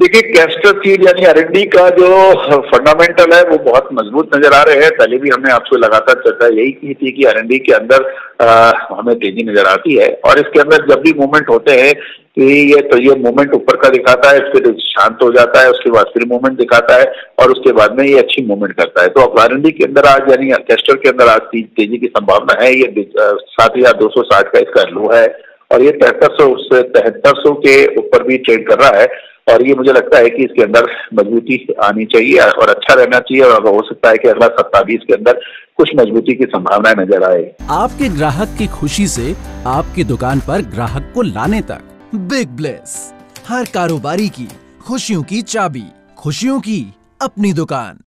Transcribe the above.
देखिए, castor seed यानी अरंडी का जो फंडामेंटल है वो बहुत मजबूत नजर आ रहे हैं। पहले भी हमने आपसे लगातार चर्चा यही की थी कि अरंडी के अंदर हमें तेजी नजर आती है, और इसके अंदर जब भी मूवमेंट होते हैं कि ये मूवमेंट ऊपर का दिखाता है, फिर शांत हो जाता है, उसके बाद फिर मूवमेंट दिखाता है और उसके बाद में ये अच्छी मूवमेंट करता है। तो अब अरंडी के अंदर आज यानी कैस्टर के अंदर आज तेजी की संभावना है। ये 7,260 का इसका लो है और ये 7300 के ऊपर भी ट्रेड कर रहा है, और ये मुझे लगता है कि इसके अंदर मजबूती आनी चाहिए और अच्छा रहना चाहिए, और हो सकता है कि अगला सप्ताह भी इसके अंदर कुछ मजबूती की संभावनाएं नजर आए। आपके ग्राहक की खुशी से आपकी दुकान पर ग्राहक को लाने तक बिग ब्लेस, हर कारोबारी की खुशियों की चाबी, खुशियों की अपनी दुकान।